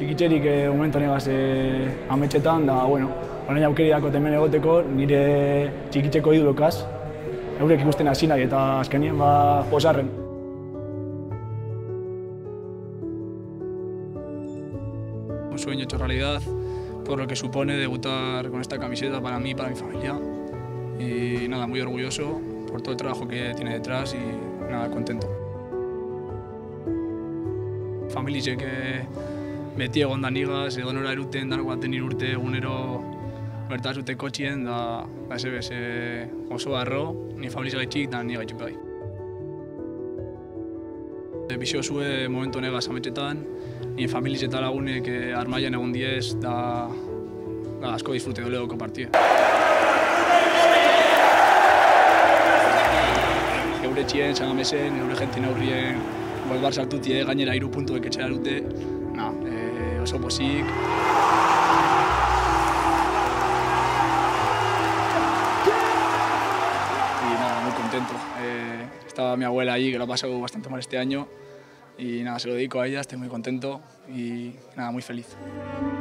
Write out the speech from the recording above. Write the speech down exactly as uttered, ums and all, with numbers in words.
txikitzerik eh, momentu negaz eh, ametxetan, da, bueno, orain aukeri dako hemen egoteko, nire txikitzeko idolokaz, eurek ikusten hasi nahi eta azkenien ba, pozarren. Un sueño hecho realidad, por lo que supone debutar con esta camiseta para mí y para mi familia. Y nada, muy orgulloso por todo el trabajo que tiene detrás y nada, contento. Familiek beti egon da nigaz, edo nora eruten, danok baten irurte egunero bertaz dute kotxien, da, da ez ebez, e, oso harro, ni familia gaitxik, da ni gaitxik bai. Bizio zue momentu negaz ametxetan, ni familiz eta lagunek e, armaian egon diez, da, da asko disfrute dolegoko partide. Geure txien, Sangamezen, geure jentin aurrien, golbar sartutie, gainera hiru puntuek etxera dute, na, e, oso pozik. Y nada, muy contento. Eh, estaba mi abuela allí, que lo ha pasado bastante mal este año, y nada, se lo dedico a ella, estoy muy contento y nada, muy feliz.